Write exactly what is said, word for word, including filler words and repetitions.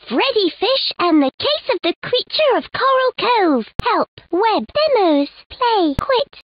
Freddi Fish and the Case of the Creature of Coral Cove. Help. Web. Demos. Play. Quit.